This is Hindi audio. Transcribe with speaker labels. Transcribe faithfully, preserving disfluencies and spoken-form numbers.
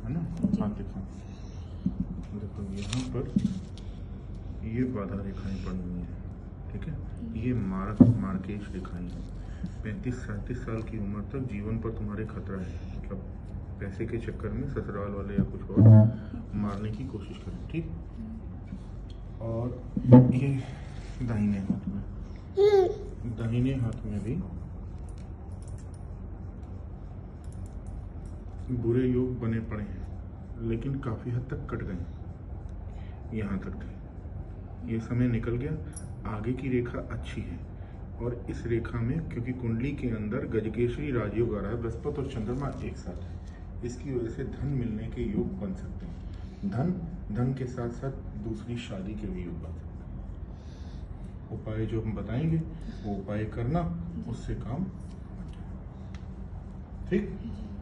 Speaker 1: है ना। हाँ देखो देखो यहाँ पर ये बाधा रेखाएं पड़ी हुई हैं, ठीक है। ये मार्क मार्केश रेखाएं हैं। पैंतीस सैंतीस साल की उम्र तक जीवन पर तुम्हारे खतरा है, मतलब पैसे के चक्कर में ससुराल वाले या कुछ और मारने की कोशिश करें, ठीक। और ये दाहिने हाथ में, दाहिने हाथ में भी बुरे योग बने पड़े हैं, लेकिन काफी हद तक कट गए, यहाँ तक थे। ये समय निकल गया, आगे की रेखा अच्छी है। और इस रेखा में क्योंकि कुंडली के अंदर गजकेशरी राजयोग आ रहा है, बृहस्पति और चंद्रमा एक साथ है, इसकी वजह से धन मिलने के योग बन सकते हैं। धन धन के साथ साथ दूसरी शादी के भी योग बन सकते हैं। उपाय जो हम बताएंगे वो उपाय करना, उससे काम, ठीक।